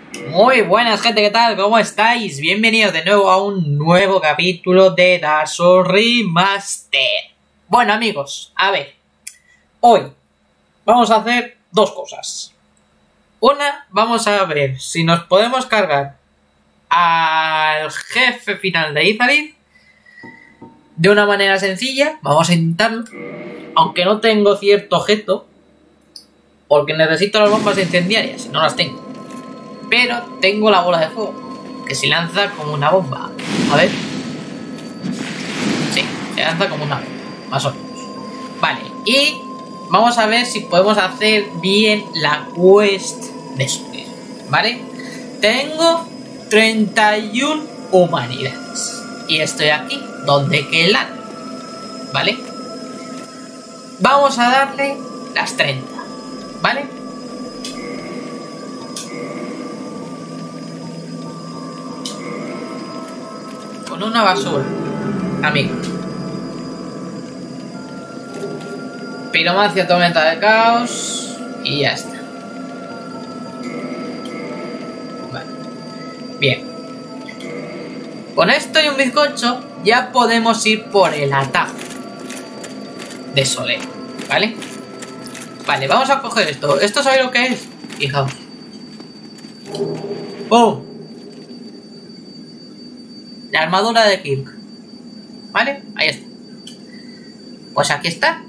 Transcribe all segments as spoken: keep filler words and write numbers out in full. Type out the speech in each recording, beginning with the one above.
Muy buenas, gente, ¿qué tal? ¿Cómo estáis? Bienvenidos de nuevo a un nuevo capítulo de Dark Souls Remaster. Bueno, amigos, a ver, hoy vamos a hacer dos cosas. Una, vamos a ver si nos podemos cargar al jefe final de Izalith de una manera sencilla. Vamos a intentarlo, aunque no tengo cierto objeto, porque necesito las bombas incendiarias, no las tengo. Pero tengo la bola de fuego, que se lanza como una bomba. A ver. Sí, se lanza como una bomba, más o menos. Vale, y vamos a ver si podemos hacer bien la quest de subir, ¿vale? Tengo treinta y una humanidades y estoy aquí donde que la, ¿vale? Vamos a darle las treinta, ¿vale? Con una basura, amigo. Piromancia, tormenta de caos y ya está. Vale. Bien. Con esto y un bizcocho ya podemos ir por el atajo de Soler, ¿vale? Vale, vamos a coger esto. ¿Esto sabéis lo que es? Fijaos. ¡Oh! La armadura de Kirk. ¿Vale? Ahí está. Pues aquí está.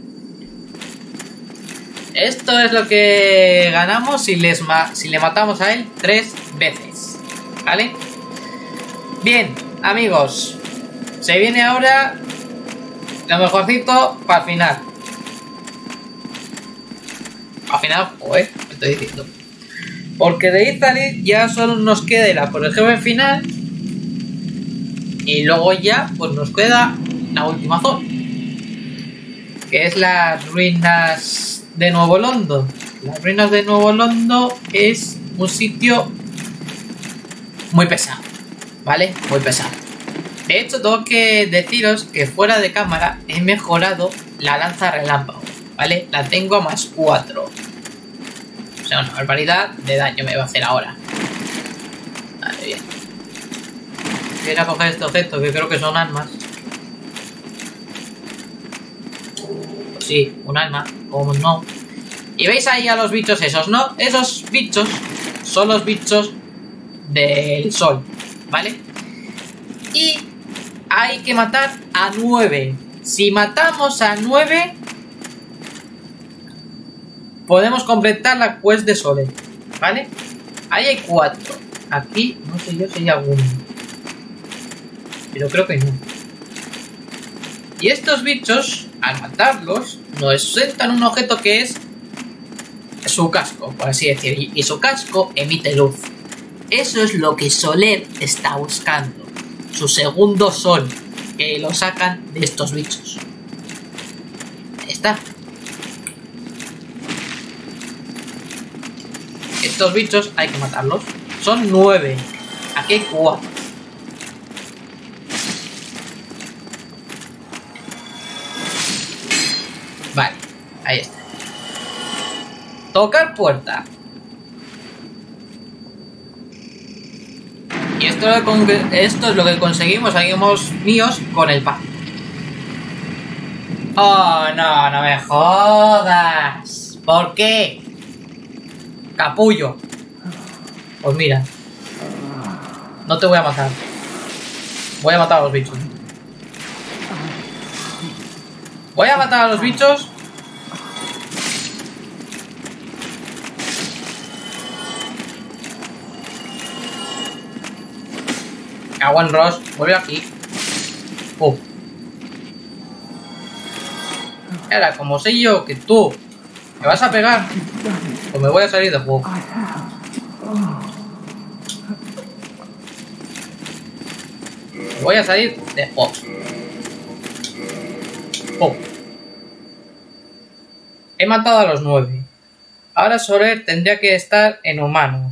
Esto es lo que ganamos si, les ma si le matamos a él tres veces. ¿Vale? Bien, amigos. Se viene ahora lo mejorcito para el final. Al final, joder, me estoy diciendo. Porque de Izalith ya solo nos queda por el jefe final. Y luego ya pues nos queda la última zona, que es las ruinas de Nuevo Londo. Las ruinas de Nuevo Londo es un sitio muy pesado, ¿vale? Muy pesado. De hecho, tengo que deciros que fuera de cámara he mejorado la lanza relámpago, ¿vale? La tengo a más cuatro. O sea, una barbaridad de daño me va a hacer ahora. Vale, bien. Voy a ir a coger este objeto, que creo que son armas. Pues sí, un arma, como no. Y veis ahí a los bichos esos, ¿no? Esos bichos son los bichos del sol, ¿vale? Y hay que matar a nueve. Si matamos a nueve, podemos completar la quest de Soler, ¿vale? Ahí hay cuatro. Aquí no sé yo si hay alguno, pero creo que no. Y estos bichos, al matarlos, nos sueltan un objeto que es su casco, por así decir. Y su casco emite luz. Eso es lo que Soler está buscando. Su segundo sol, que lo sacan de estos bichos. Ahí está. Estos bichos hay que matarlos. Son nueve. Aquí hay cuatro. Vale, ahí está. Tocar puerta. Y esto es, lo que, esto es lo que conseguimos, amigos míos, con el pacto. Oh, no, no me jodas. ¿Por qué? Capullo. Pues mira, no te voy a matar. Voy a matar a los bichos. Voy a matar a los bichos. Cago en Ross, vuelve aquí. Uh. Era como sé yo que tú me vas a pegar, pues me voy a salir de juego. Voy a salir de juego. Oh. He matado a los nueve. Ahora Soler tendría que estar en humano.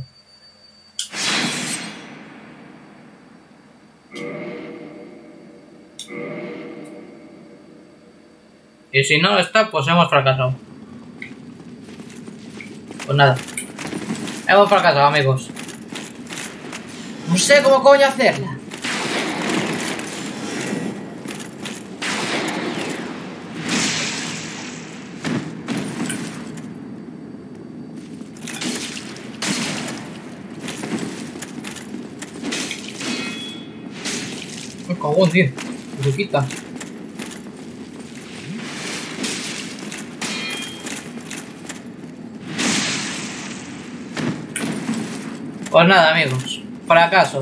Y si no está, pues hemos fracasado. Pues nada. Hemos fracasado, amigos. No sé cómo coño hacerla. Me cago en tío. Se quita. Pues nada, amigos. Fracaso.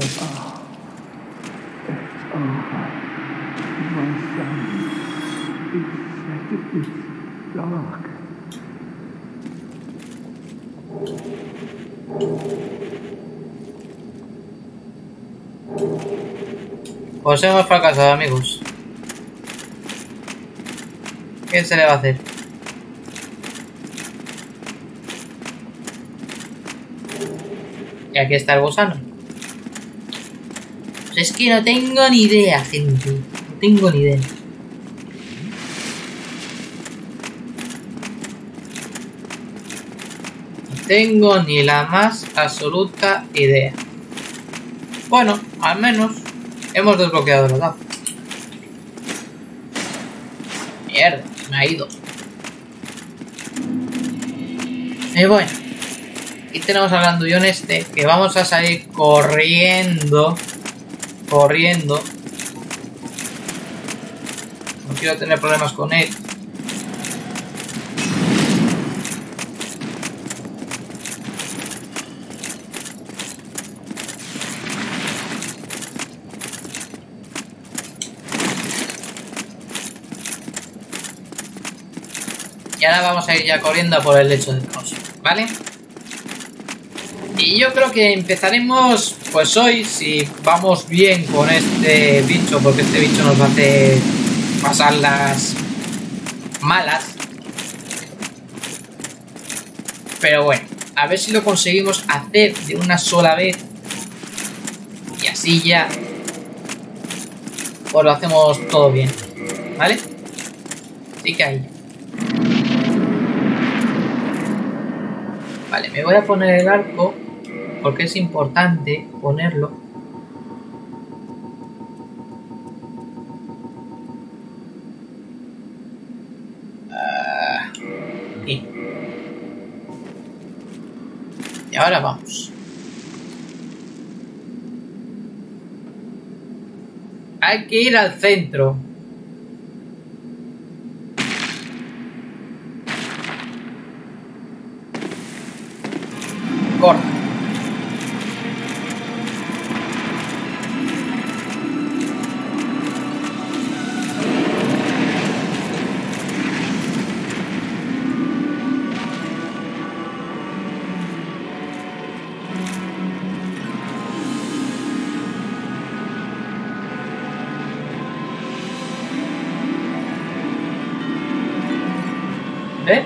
Pues hemos fracasado, amigos. ¿Qué se le va a hacer? Y aquí está el gusano. Pues es que no tengo ni idea, gente. No tengo ni idea. No tengo ni la más absoluta idea. Bueno, al menos hemos desbloqueado la tabla. Mierda, me ha ido. Y bueno, aquí tenemos al grandullón este, que vamos a salir corriendo. Corriendo. No quiero tener problemas con él. Y ahora vamos a ir ya corriendo por el lecho del caos, ¿vale? Y yo creo que empezaremos pues hoy, si vamos bien con este bicho, porque este bicho nos hace pasar las malas. Pero bueno, a ver si lo conseguimos hacer de una sola vez. Y así ya pues lo hacemos todo bien, ¿vale? Así que ahí. Vale, me voy a poner el arco porque es importante ponerlo. Aquí. Y ahora vamos. Hay que ir al centro. Corta. ¿Eh?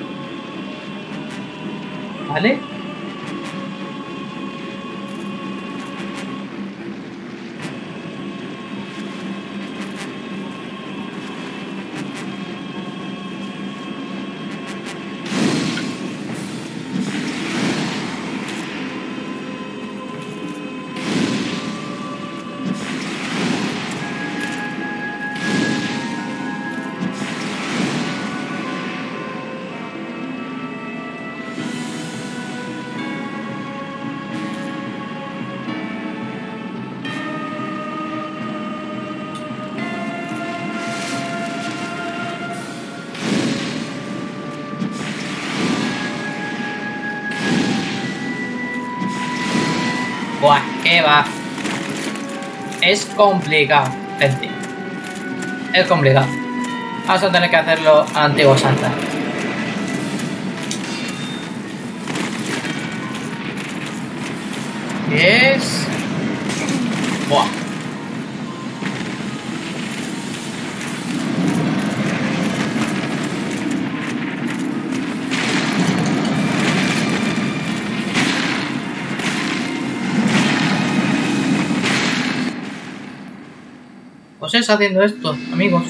¿Vale? Buah, qué va. Es complicado, gente. Es complicado. Vamos a tener que hacerlo a Antigua Santa. Es... Buah. Pues es haciendo esto, amigos.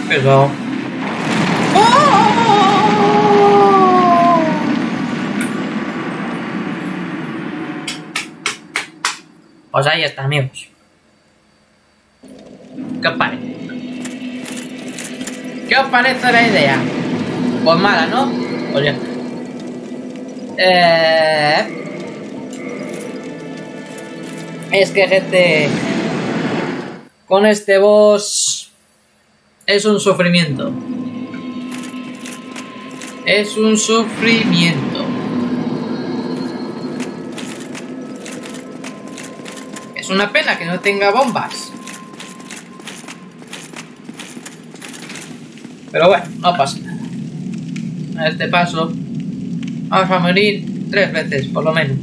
Pero... ¡Oh! Pues ahí está, amigos. ¿Qué os parece? ¿Qué os parece la idea? Pues mala, ¿no? Pues ya. Eh... Es que, gente, con este boss es un sufrimiento. Es un sufrimiento. Es una pena que no tenga bombas. Pero bueno, no pasa nada. A este paso vamos a morir tres veces, por lo menos.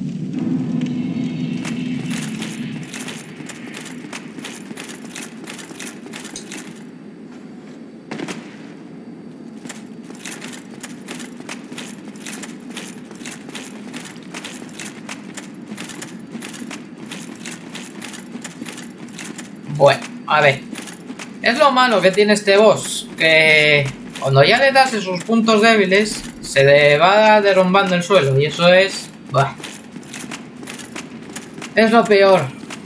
Bueno, a ver. Es lo malo que tiene este boss, que cuando ya le das esos puntos débiles, se le va derrumbando el suelo, y eso es... Bah, es lo peor.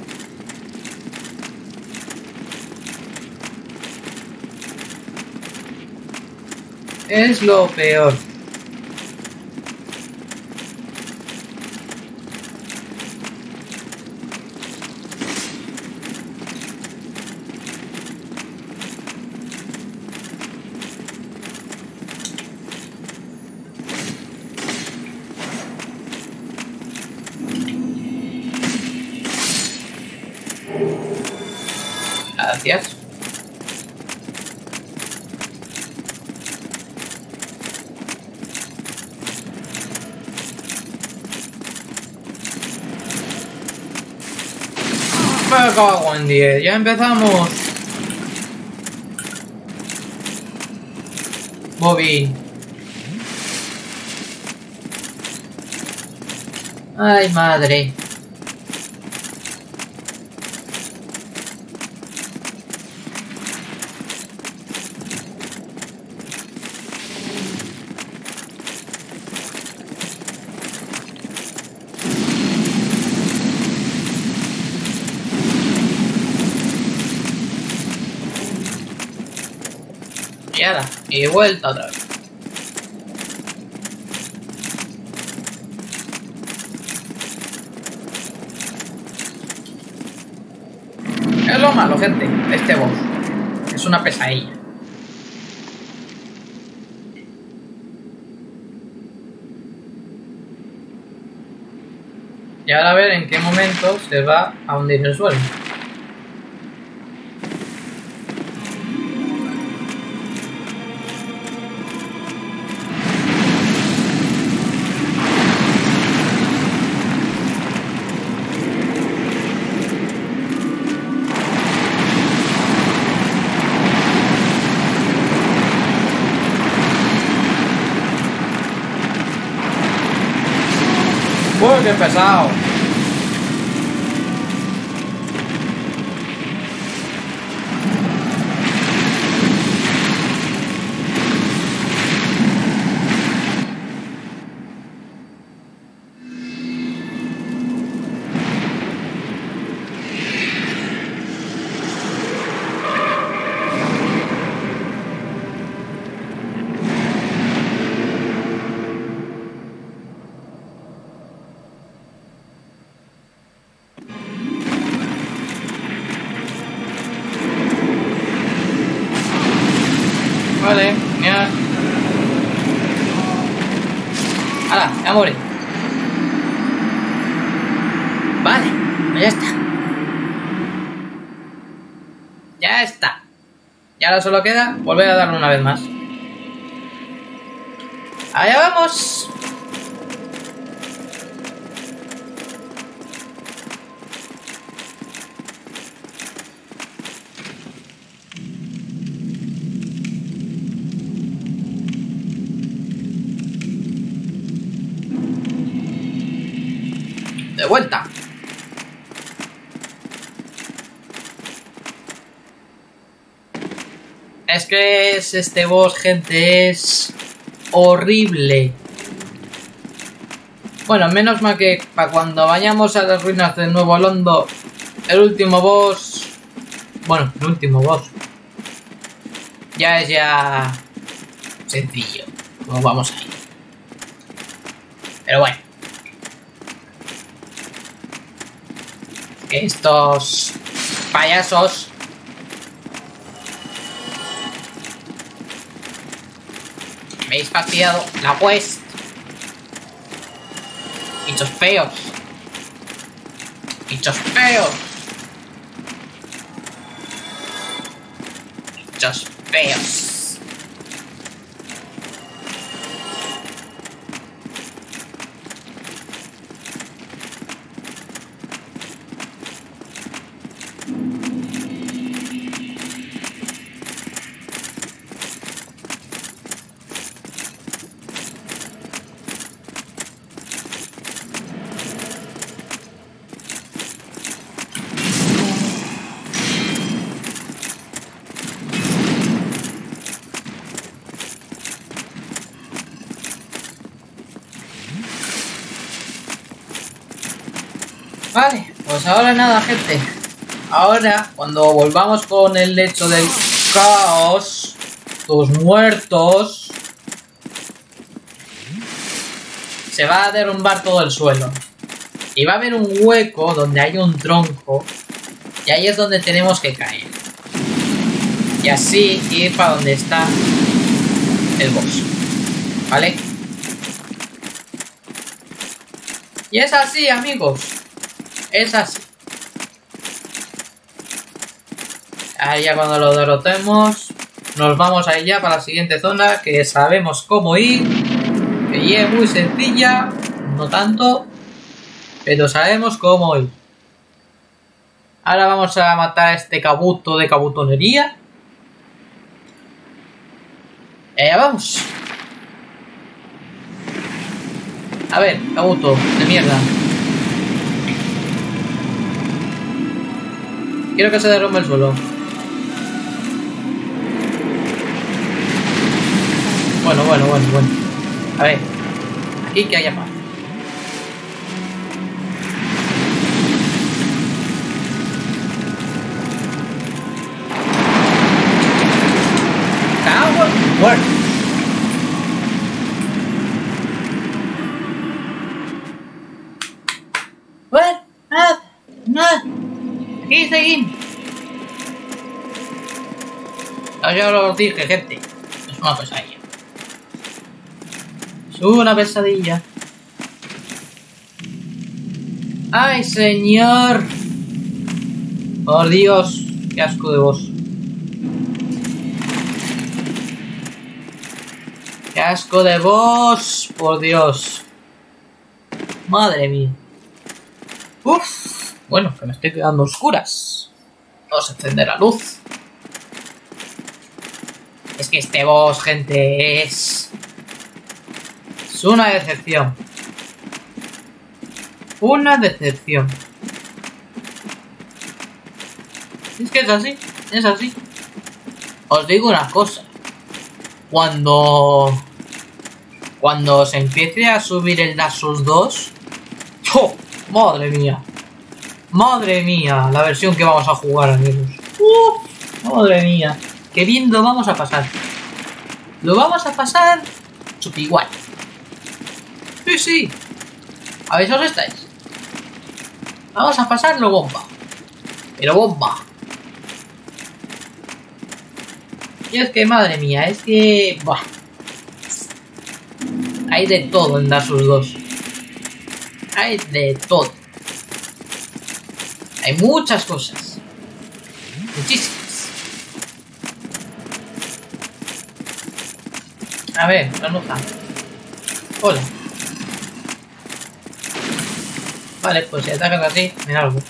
Es lo peor. Gracias. Me cago en diez, ya empezamos. Bobby. Ay, madre. Y ahora, y vuelta otra vez. Es lo malo, gente, este boss. Es una pesadilla. Y ahora a ver en qué momento se va a hundir el suelo. ¡Uy, qué pesado! Vale, ya. ¡Hala! Ya morí. Vale, pues ya está. Ya está. Y ahora solo queda volver a darle una vez más. ¡Allá vamos! De vuelta. Es que es este boss, gente, es horrible. Bueno, menos mal que para cuando vayamos a las ruinas del Nuevo Londo, el último boss... Bueno, el último boss. Ya es ya... sencillo. Nos vamos a ir. Pero bueno. Estos payasos... Me habéis fastidiado la quest. Bichos feos. Bichos feos. Bichos feos. Vale, pues ahora nada, gente. Ahora, cuando volvamos con el lecho del caos, tus muertos, se va a derrumbar todo el suelo. Y va a haber un hueco donde hay un tronco. Y ahí es donde tenemos que caer. Y así ir para donde está el boss. ¿Vale? Y es así, amigos. Es así. Ahí ya cuando lo derrotemos, nos vamos a ir ya para la siguiente zona, que sabemos cómo ir. Que es muy sencilla, no tanto, pero sabemos cómo ir. Ahora vamos a matar a este cabuto de cabutonería. Y allá vamos. A ver, cabuto de mierda. Quiero que se derrumbe el suelo. Bueno, bueno, bueno, bueno. A ver. Aquí que haya paz. Cago en muerto. Bueno, nada, nada. Aquí seguimos. Ya os dije, gente. Es una pesadilla. Es una pesadilla. ¡Ay, señor! Por Dios, qué asco de vos. ¡Qué asco de vos! Por Dios. Madre mía. Uf. Bueno, que me estoy quedando oscuras. Vamos a encender la luz. Es que este boss, gente, es... Es una decepción. Una decepción. Es que es así, es así. Os digo una cosa. Cuando... Cuando se empiece a subir el Dark Souls dos... ¡Oh! ¡Madre mía! Madre mía, la versión que vamos a jugar, amigos. Uf, madre mía. Qué bien lo vamos a pasar. Lo vamos a pasar chupi igual. Sí, sí. A ver si os estáis. Vamos a pasarlo bomba. Pero bomba. Y es que, madre mía, es que... Buah. Hay de todo en Dark Souls dos. Hay de todo. Hay muchas cosas. Muchísimas. A ver, granuja. Hola. Vale, pues si atacas así, me da algo.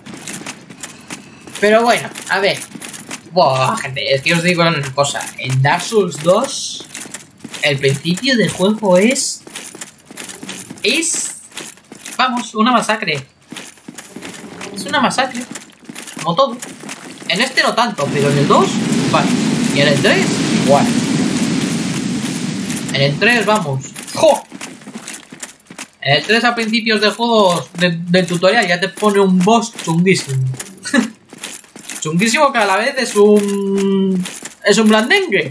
Pero bueno, a ver. Buah, gente, es que os digo una cosa. En Dark Souls dos, el principio del juego es... Es... Vamos, una masacre. Es una masacre. Como todo. En este no tanto, pero en el dos, vale. Y en el tres, igual. En el tres, vamos. ¡Jo! En el tres, a principios de juegos de, del tutorial, ya te pone un boss chunguísimo. Chunguísimo que a la vez es un... es un blandengue.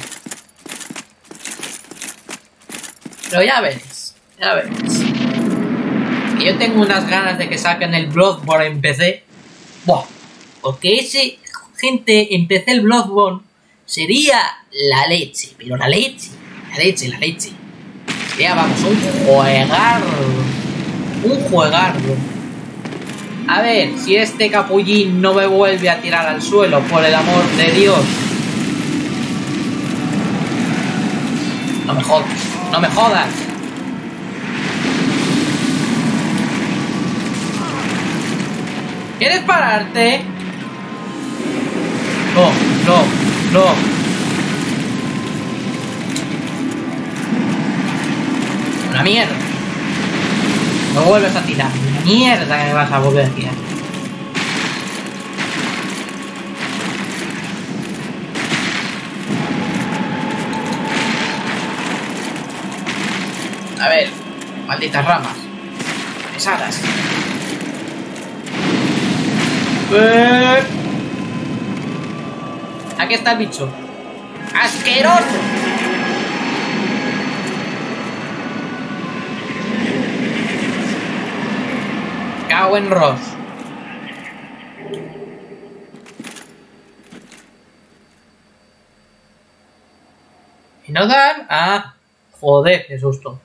Pero ya veréis, ya veréis. Y yo tengo unas ganas de que saquen el Bloodborne en P C. Buah, porque ese, gente, en P C el Bloodborne sería la leche, pero la leche, la leche, la leche. Ya vamos, un juegardo, un juegardo. A ver, si este capullín no me vuelve a tirar al suelo, por el amor de Dios. No me jodas, no me jodas. ¿Quieres pararte? No, no, no. Una mierda. No vuelves a tirar. Mierda que me vas a volver a tirar. A ver, malditas ramas. Pesadas. Eh. Aquí está el bicho. ¡Asqueroso! Cago en Ross. ¿Y no dan? Ah, joder, qué susto.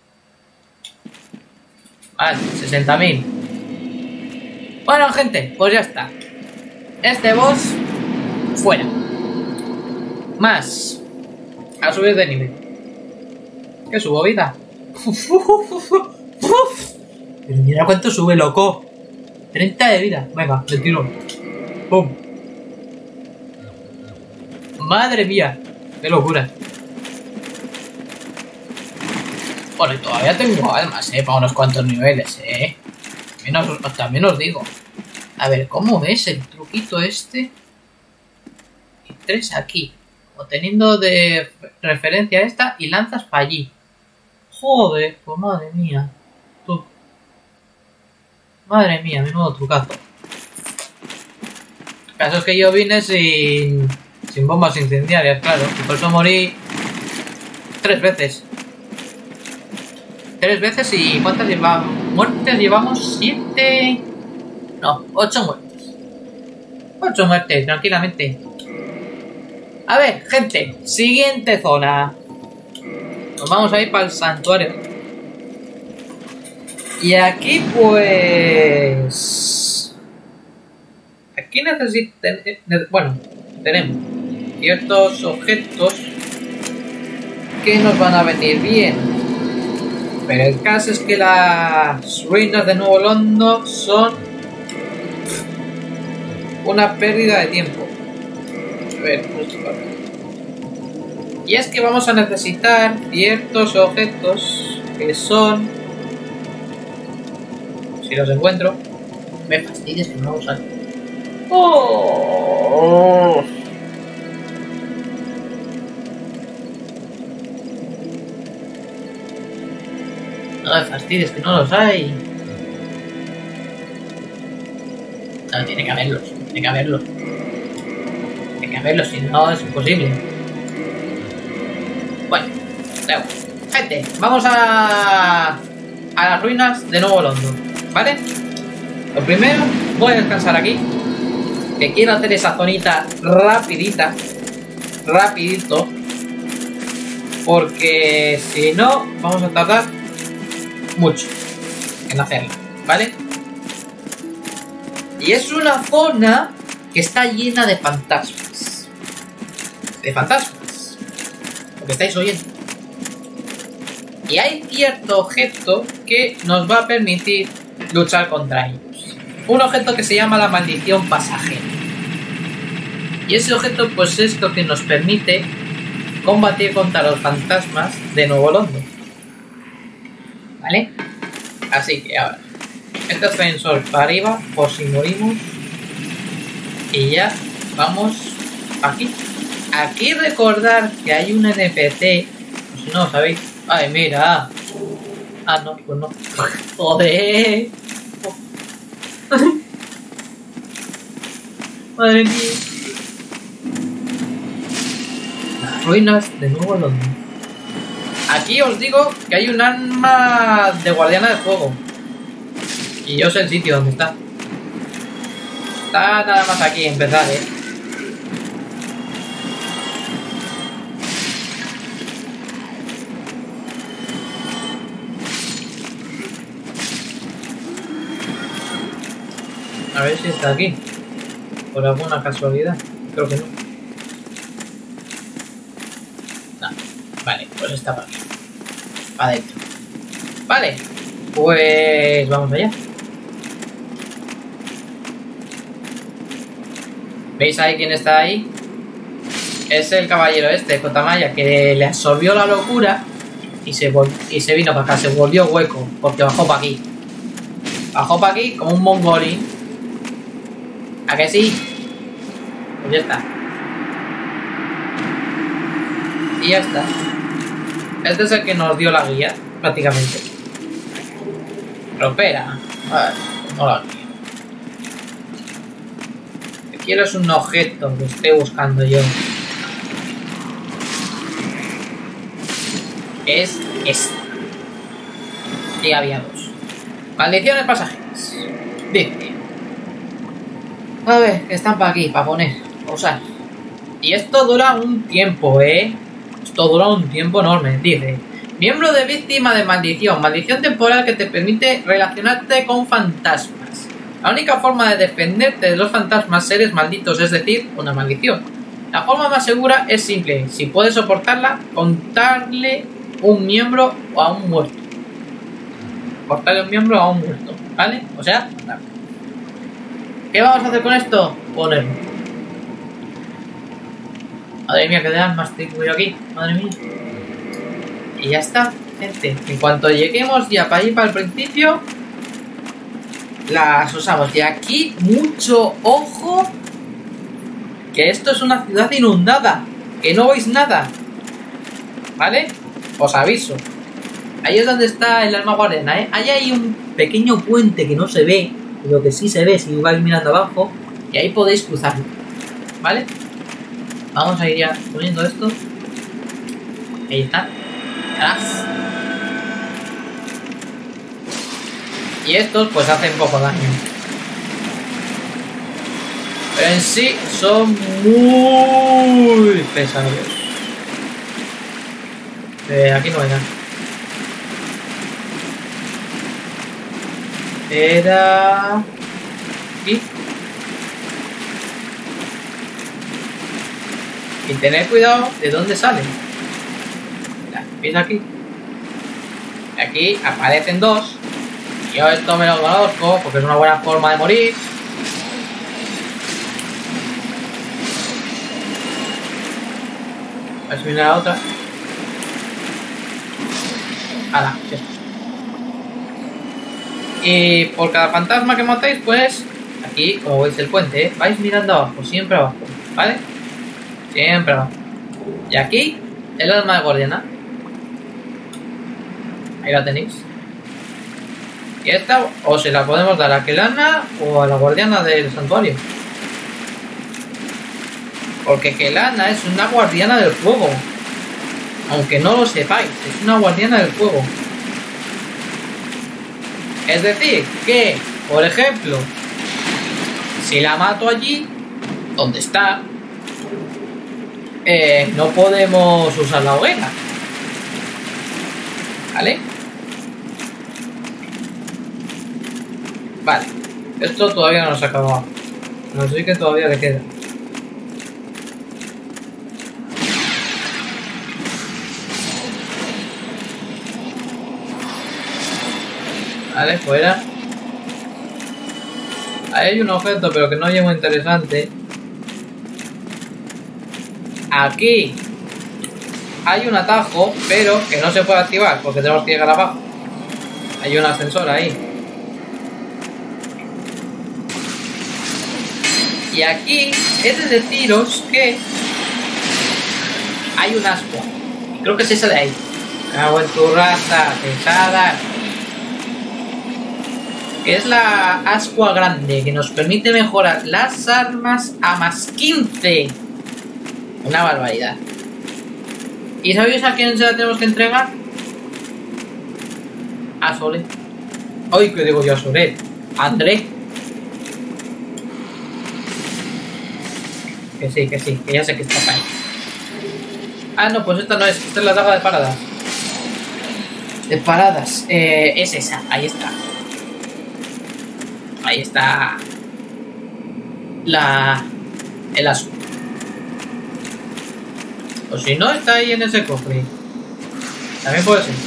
Vale, sesenta mil. Bueno, gente, pues ya está. Este boss, fuera. Más. A subir de nivel. ¿Qué subo vida? Pero mira cuánto sube, loco. treinta de vida. Venga, le tiro. Pum. Madre mía. Qué locura. Bueno, y todavía tengo almas, eh. Para unos cuantos niveles, eh. También os, también os digo. A ver, ¿cómo ves el truquito este? Y tres aquí. O teniendo de referencia esta y lanzas para allí. Joder, pues madre mía. Tú. Madre mía, menudo trucazo. El caso es que yo vine sin, sin bombas incendiarias, claro. Y por eso morí tres veces. Tres veces y ¿cuántas llevamos? Muertes llevamos siete... No, ocho muertes. Ocho muertes, tranquilamente. A ver, gente, siguiente zona. Nos vamos a ir para el santuario. Y aquí pues... Aquí necesitan... Bueno, tenemos ciertos objetos que nos van a venir bien. Pero el caso es que las ruinas de Nuevo Londo son una pérdida de tiempo. A ver, y es que vamos a necesitar ciertos objetos que son... Si los encuentro, me fastidies que no los hay. ¡Oh! No me fastidies que no los hay. No, tiene que haberlos, tiene que haberlos. Tiene que haberlos, si no es imposible. Bueno, da igual. Gente, vamos a... a las ruinas de Nuevo Londo, ¿vale? Lo primero, voy a descansar aquí. Que quiero hacer esa zonita rapidita. Rapidito. Porque si no, vamos a tardar mucho en hacerlo, ¿vale? Y es una zona que está llena de fantasmas. De fantasmas. Lo que estáis oyendo. Y hay cierto objeto que nos va a permitir luchar contra ellos. Un objeto que se llama la maldición pasajera. Y ese objeto pues es lo que nos permite combatir contra los fantasmas de Nuevo Londo. ¿Vale? Así que ahora, este ascensor para arriba, por si morimos. Y ya vamos aquí. aquí recordar que hay un N P C. Pues si no, ¿sabéis? Ay, mira. Ah, no, pues no. Joder. Madre mía. Las ruinas de Nuevo Londres. Aquí os digo que hay un arma de guardiana del fuego. Y yo sé el sitio donde está. Está nada más aquí, empezar, eh. A ver si está aquí. Por alguna casualidad. Creo que no. No. Vale, pues está para aquí. Para adentro. Vale. Pues vamos allá. ¿Veis ahí quién está ahí? Es el caballero este, Kotamaya, que le absorbió la locura y se, y se vino para acá, se volvió hueco, porque bajó para aquí. Bajó para aquí como un mongolín. ¿A que sí? Pues ya está. Y ya está. Este es el que nos dio la guía, prácticamente. Pero espera. Vale, no la guía. Quiero es un objeto que estoy buscando yo. Es este. Y había dos. Maldiciones pasajeras. Dice. A ver, que están para aquí, para poner, para usar. Y esto dura un tiempo, ¿eh? Esto dura un tiempo enorme. Dice. Miembro de víctima de maldición. Maldición temporal que te permite relacionarte con fantasmas. La única forma de defenderte de los fantasmas, seres malditos, es decir, una maldición. La forma más segura es simple. Si puedes soportarla, contarle un miembro o a un muerto. Cortarle un miembro a un muerto, ¿vale? O sea, matarlo. ¿Qué vamos a hacer con esto? Ponerlo. Madre mía, que de armas tengo yo aquí. Madre mía. Y ya está, gente. En cuanto lleguemos ya para allí, para el principio, las usamos. Y aquí, mucho ojo, que esto es una ciudad inundada, que no veis nada, ¿vale? Os aviso. Ahí es donde está el alma guardiana, ¿eh? Ahí hay un pequeño puente que no se ve, pero que sí se ve si vais mirando abajo, y ahí podéis cruzarlo, ¿vale? Vamos a ir ya poniendo esto. Ahí está. ¡Atrás! Y estos pues hacen poco daño. Pero en sí son muy pesados. Eh, aquí no hay nada. Era... aquí. Y tener cuidado de dónde salen. ¿Veis aquí? Aquí aparecen dos. Yo esto me lo conozco porque es una buena forma de morir. A ver si viene la otra. ¡Hala! Ya está. Y por cada fantasma que matéis, pues aquí, como veis el puente, ¿eh? Vais mirando abajo, siempre abajo, ¿vale? Siempre abajo. Y aquí, el alma de guardiana. Ahí la tenéis. Y esta o se la podemos dar a Kelana o a la guardiana del santuario. Porque Kelana es una guardiana del fuego. Aunque no lo sepáis, es una guardiana del fuego. Es decir, que, por ejemplo, si la mato allí, donde está, eh, no podemos usar la hoguera. ¿Vale? Vale. Esto todavía no se ha acabado. Así que todavía le queda. Vale, fuera. Ahí hay un objeto, pero que no es muy interesante. Aquí hay un atajo, pero que no se puede activar porque tenemos que llegar abajo. Hay un ascensor ahí. Y aquí he de deciros que hay un ascua. Creo que es esa de ahí. Cago en tu raza, pesada. Que es la ascua grande, que nos permite mejorar las armas a más quince. Una barbaridad. ¿Y sabéis a quién se la tenemos que entregar? A Sole. Ay, que digo yo a Sole. André. Que sí, que sí, que ya sé que estás ahí. Ah, no, pues esta no es. Esta es la daga de paradas. De paradas. Eh, es esa, ahí está. Ahí está. La... El azul. O si no, está ahí en ese cofre. También puede ser.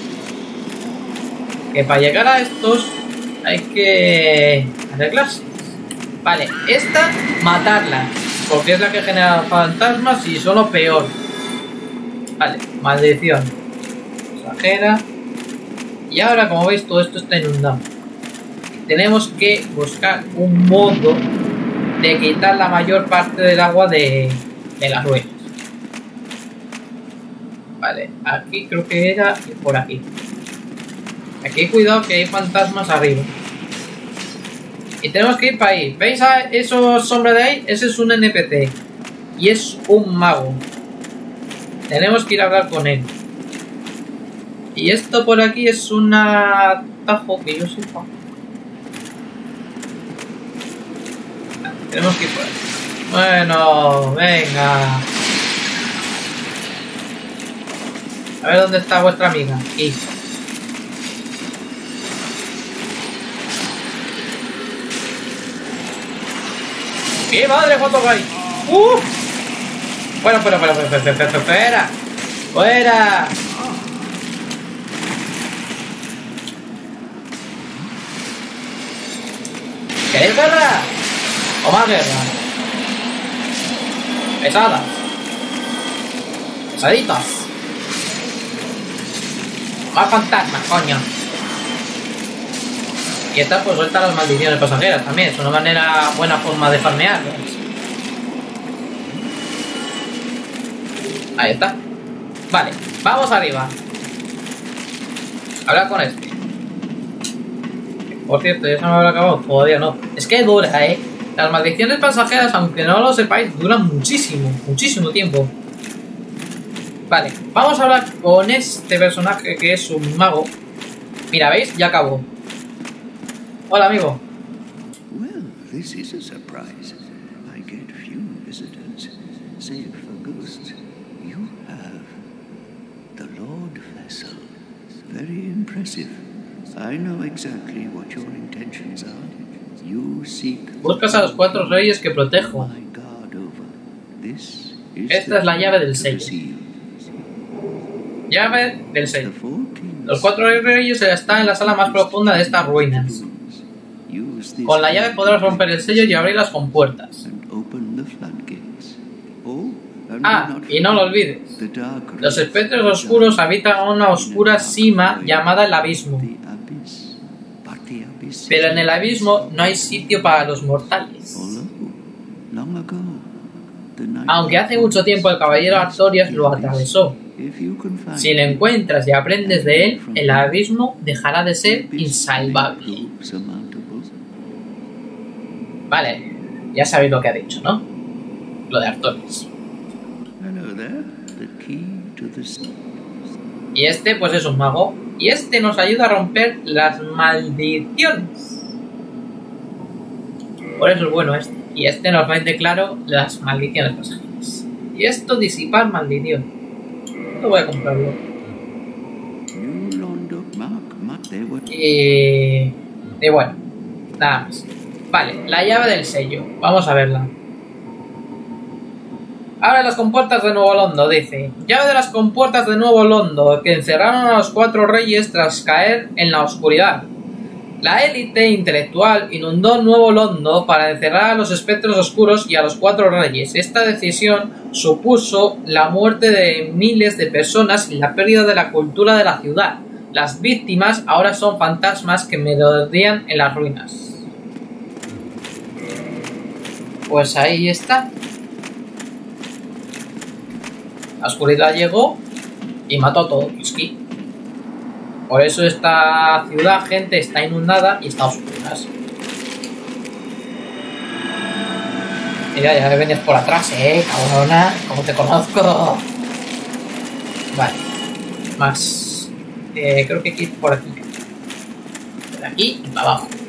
Que para llegar a estos hay que arreglarse. Vale, esta, matarla. Porque es la que genera fantasmas y son lo peor. Vale, maldición. Exagera. Y ahora, como veis, todo esto está inundado. Tenemos que buscar un modo de quitar la mayor parte del agua de, de las ruinas. Vale, aquí creo que era por aquí. Aquí cuidado que hay fantasmas arriba. Y tenemos que ir para ahí. ¿Veis a esos sombras de ahí? Ese es un N P C. Y es un mago. Tenemos que ir a hablar con él. Y esto por aquí es un atajo que yo sepa. Tenemos que ir por aquí. Bueno, venga. A ver dónde está vuestra amiga. Aquí. ¡Qué madre cuánto hay! ¡Uh! Bueno, fuera, fuera, fuera, fuera, fuera, fuera. ¡Fuera! ¿Queréis guerra? ¿O más guerra? Pesadas. Pesaditas. Más fantasmas, coño. Y esta pues suelta las maldiciones pasajeras también. Es una manera, buena forma de farmear. Ahí está. Vale, vamos arriba. Hablar con este. Por cierto, ya se me habrá acabado. Todavía no. Es que dura, eh. Las maldiciones pasajeras, aunque no lo sepáis, duran muchísimo, muchísimo tiempo. Vale, vamos a hablar con este personaje que es un mago. Mira, ¿veis? Ya acabó. Hola, amigo. Well, this is a surprise. I get few visitors, save for ghosts. You have the Lord Vessel. Very impressive. I know exactly what your intentions are. You seek. Buscas a los cuatro reyes que protejo. My guard over. This is Esta es la llave del sello. Llave del sello. Los cuatro reyes están en la sala más profunda de estas ruinas. Con la llave podrás romper el sello y abrir las compuertas. Ah, y no lo olvides. Los espectros oscuros habitan una oscura sima llamada el abismo. Pero en el abismo no hay sitio para los mortales. Aunque hace mucho tiempo el caballero Artorias lo atravesó. Si lo encuentras y aprendes de él, el abismo dejará de ser insalvable. Vale, ya sabéis lo que ha dicho, ¿no? Lo de Artorias. Y este pues es un mago. Y este nos ayuda a romper las maldiciones. Por eso es bueno este. Y este nos va a indicar claro las maldiciones pasajeras. Y esto disipar maldición. Esto voy a comprarlo. Y... y bueno, nada más. Vale, la llave del sello. Vamos a verla. Abre las compuertas de Nuevo Londo, dice. Llave de las compuertas de Nuevo Londo, que encerraron a los cuatro reyes tras caer en la oscuridad. La élite intelectual inundó Nuevo Londo para encerrar a los espectros oscuros y a los cuatro reyes. Esta decisión supuso la muerte de miles de personas y la pérdida de la cultura de la ciudad. Las víctimas ahora son fantasmas que merodean en las ruinas. Pues ahí está. La oscuridad llegó y mató todo Kiski. Por eso esta ciudad, gente, está inundada y está a oscuras. Mira, ya me venías por atrás, eh, cabrona, como te conozco. Vale, más. Eh, creo que hay que ir por aquí. Por aquí y para abajo.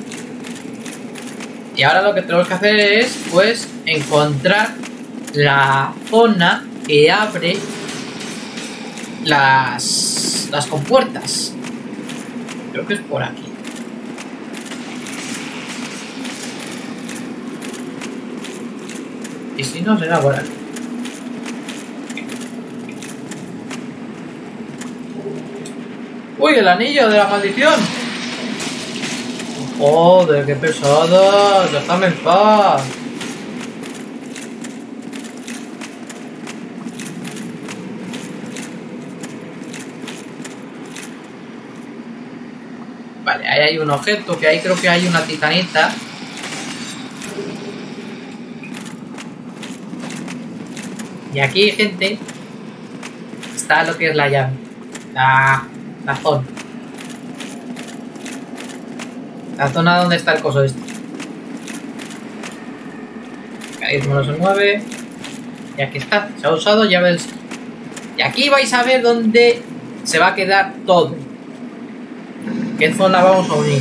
Y ahora lo que tenemos que hacer es, pues, encontrar la zona que abre las, las compuertas. Creo que es por aquí. Y si no, será por aquí. ¡Uy, el anillo de la maldición! ¡Joder, qué pesada! ¡Déjame en paz! Vale, ahí hay un objeto, que ahí creo que hay una titanita. Y aquí, gente, está lo que es la llave. La, la zona. La zona donde está el coso este. Ahí no se mueve. Y aquí está. Se ha usado llave. Y aquí vais a ver dónde se va a quedar todo. ¿Qué zona vamos a unir?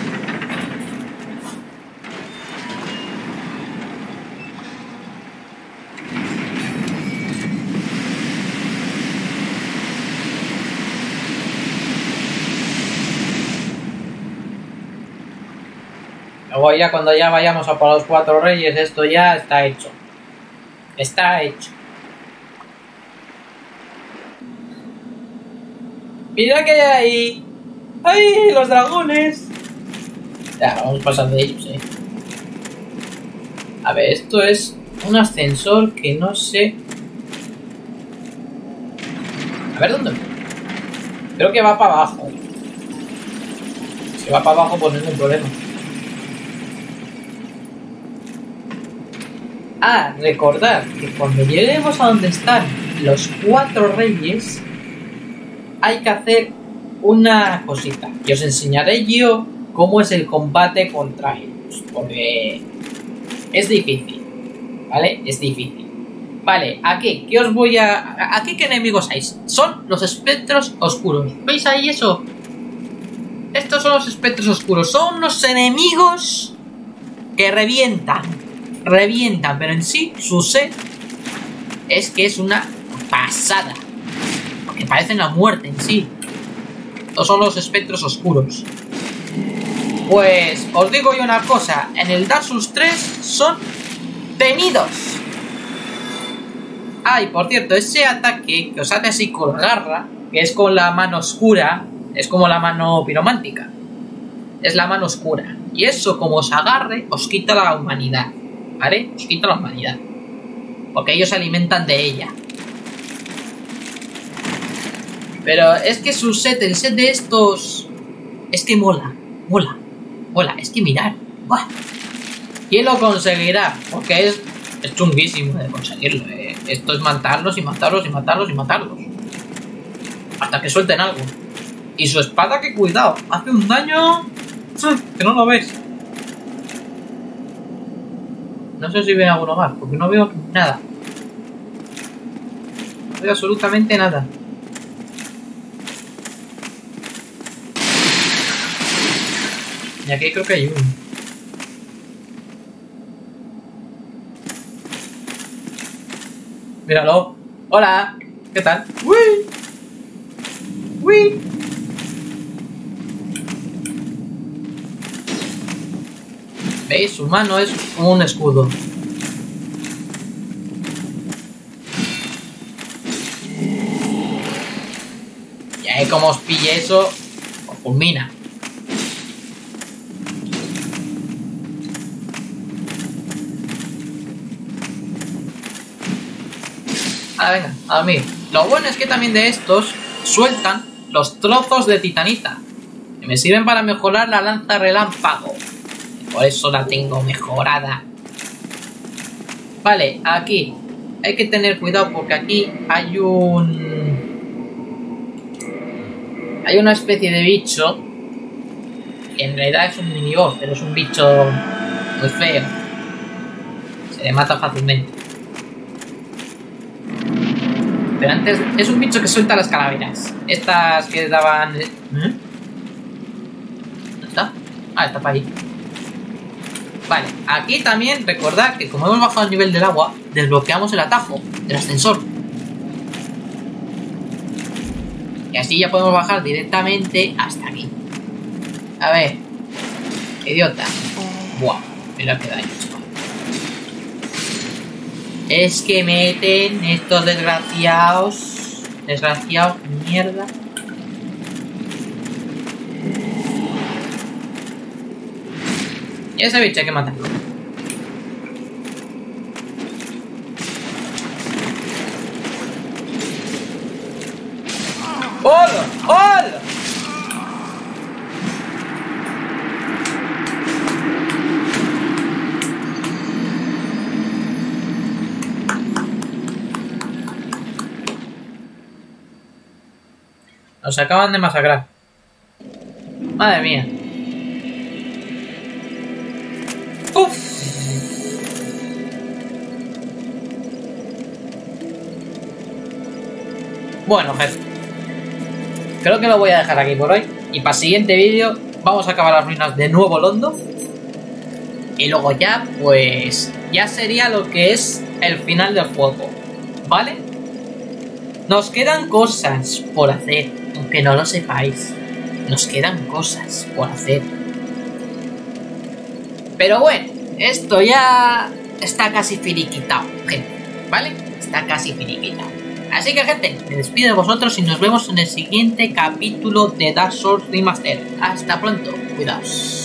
Luego ya cuando ya vayamos a por los cuatro reyes, esto ya está hecho. Está hecho. Mira que hay ahí. ¡Ay, los dragones! Ya, vamos a pasar de ellos, eh. A ver, esto es un ascensor que no sé... A ver, ¿dónde? Creo que va para abajo. Si va para abajo, pues no hay ningún problema. Ah, recordad que cuando lleguemos a donde están los cuatro reyes, hay que hacer una cosita. Y os enseñaré yo cómo es el combate contra ellos. Porque es difícil. ¿Vale? Es difícil. Vale, aquí, ¿qué os voy a... Aquí qué enemigos hay? Son los espectros oscuros. ¿Veis ahí eso? Estos son los espectros oscuros. Son unos enemigos que revientan. Revientan, pero en sí, su set es que es una pasada. Porque parecen la muerte en sí. Estos son los espectros oscuros. Pues os digo yo una cosa. En el Dark Souls tres son temidos. Ah, y por cierto, ese ataque que os hace así con garra, que es con la mano oscura, es como la mano piromántica. Es la mano oscura. Y eso, como os agarre, os quita la humanidad. ¿Vale? Os quita la humanidad. Porque ellos se alimentan de ella. Pero es que su set, el set de estos... Es que mola, mola, mola. Es que mirad. ¡Buah! ¿Quién lo conseguirá? Porque es, es chunguísimo de conseguirlo. ¿eh? Esto es matarlos y matarlos y matarlos y matarlos. Hasta que suelten algo. Y su espada, que cuidado, hace un daño... Que no lo ves. No sé si veo alguno más, porque no veo nada. No veo absolutamente nada. Y aquí creo que hay uno. Míralo. Hola. ¿Qué tal? ¡Uy! ¡Uy! ¿Veis? Su mano es como un escudo. Y ahí como os pille eso, os fulmina. Ahora venga, a dormir. Lo bueno es que también de estos sueltan los trozos de titanita, que me sirven para mejorar la lanza relámpago. Por eso la tengo mejorada. Vale, aquí. hay que tener cuidado porque aquí hay un... Hay una especie de bicho que en realidad es un miniboss, pero es un bicho muy feo. Se le mata fácilmente. Pero antes es un bicho que suelta las calaveras. Estas que daban... ¿Eh? ¿Dónde está? Ah, está para ahí. Vale, aquí también recordad que como hemos bajado el nivel del agua, desbloqueamos el atajo del ascensor. Y así ya podemos bajar directamente hasta aquí. A ver. Idiota. Buah, me lo ha quedado hecho. Es que meten estos desgraciados. Desgraciados, mierda. Y ese bicho hay que matarlo. ¡Hola! ¡Hola! Nos acaban de masacrar. Madre mía. Uf. Bueno, jefe. Creo que lo voy a dejar aquí por hoy. Y para el siguiente vídeo vamos a acabar las ruinas de Nuevo Londo. Y luego ya, pues... ya sería lo que es el final del juego. ¿Vale? Nos quedan cosas por hacer. Aunque no lo sepáis. Nos quedan cosas por hacer. Pero bueno, esto ya está casi finiquitado, gente. ¿Vale? Está casi finiquitado. Así que, gente, me despido de vosotros y nos vemos en el siguiente capítulo de Dark Souls Remastered. Hasta pronto, cuidaos.